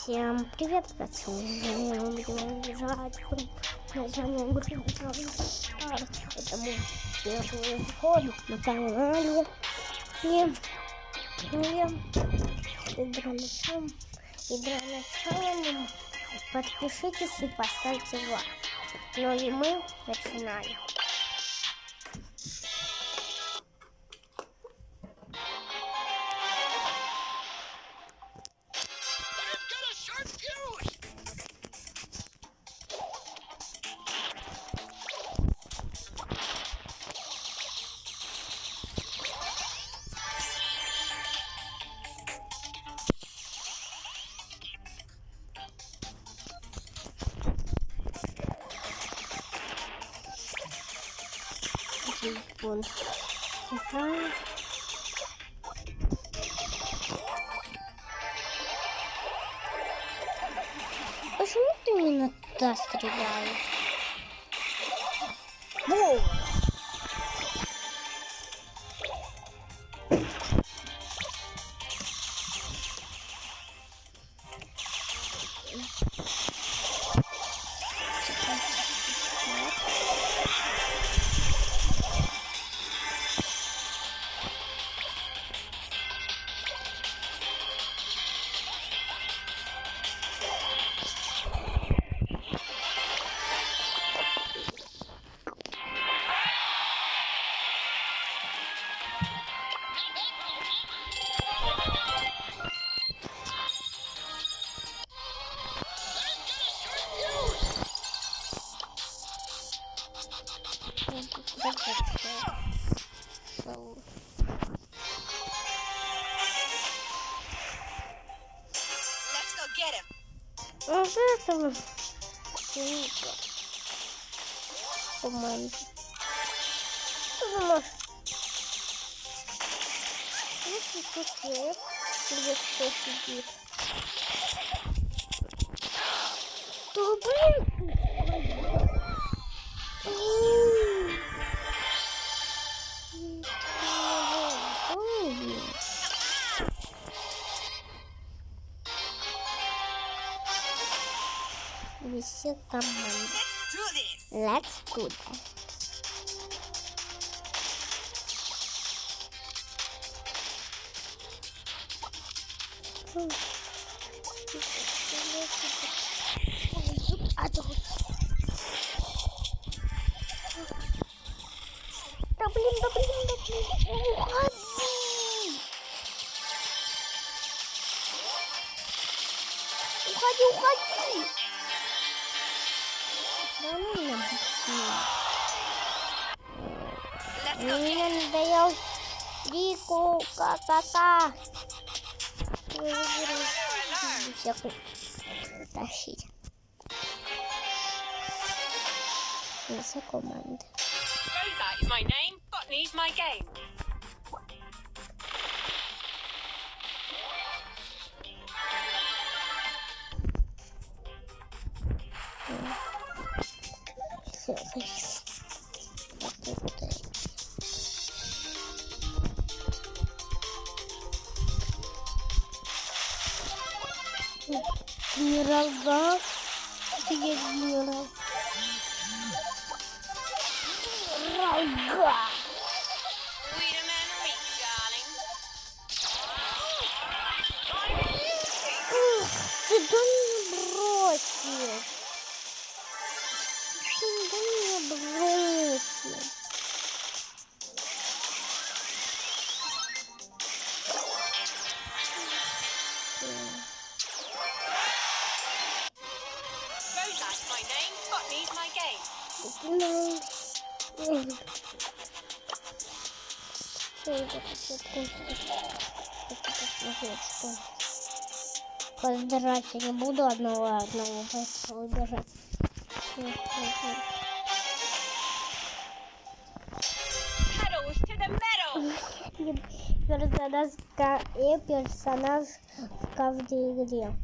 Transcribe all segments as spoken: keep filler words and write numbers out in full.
Всем привет, пацаны! Мы будем бежать название группы Стар. Это мой первый вход на канале. И игра началом. Игра началом. Подпишитесь и поставьте лайк. Ну и мы начинаем. Телефон. Ага. Почему ты именно туда стреляешь? Воу! Вот это вот команда. Если тут нет, где кто сидит, то блин. Все команды. Let's do that. Да блин, да блин, да блин. Уходи! Уходи, уходи! Мне надоел Рику, ка-ка-ка. Всякую тащить. Все команды. Все, рис. Генерал Гав. Где генерал? Генерал Гав. Ух, ты да меня бросил. Ты да меня бросил. Поздравить я не буду одного одного убежать. Персонаж и персонаж в каждой игре.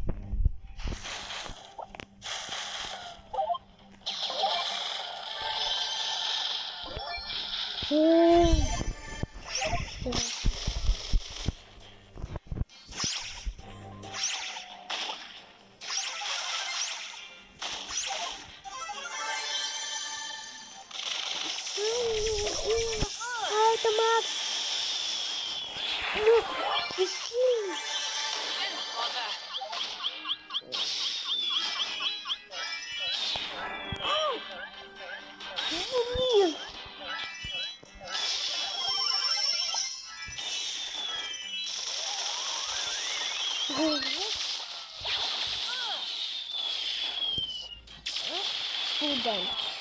оттуда.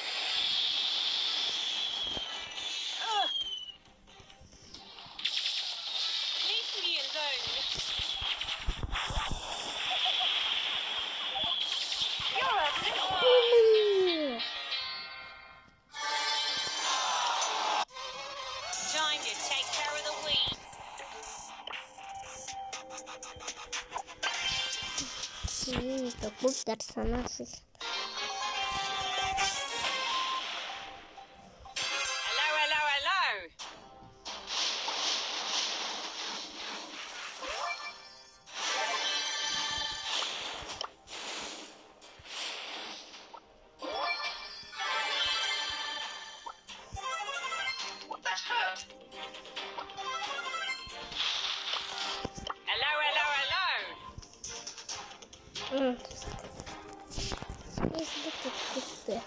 Какой персонаж? Если тут кусты.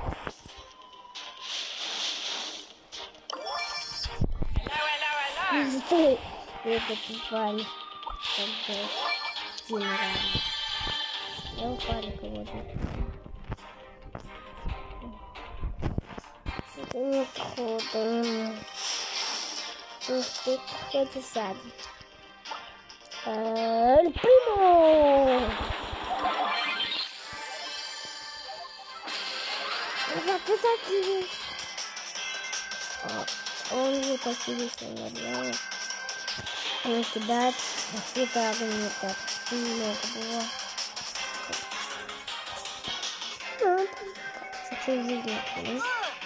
Стой! Этот упали. Когда Тимран. Я упали кого-то. Это нет хода. Ух ты, хоть и садик. Эль Примо! Вот такие. Он вот такие наверное. Он кидает. Это огонь так много было. Хочу жизнь.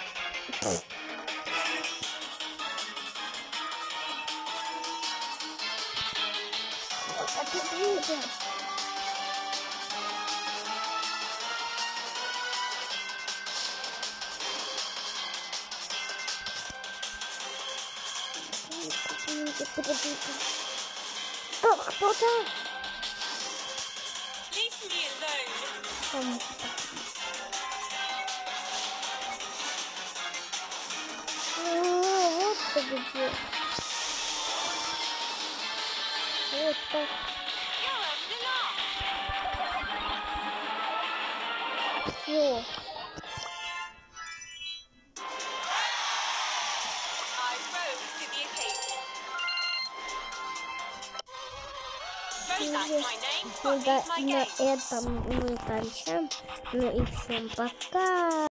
Опять видео. О, кто-то. Вот ты где. Вот так. Все. Ну да, на этом мы кончаем. Ну и всем пока.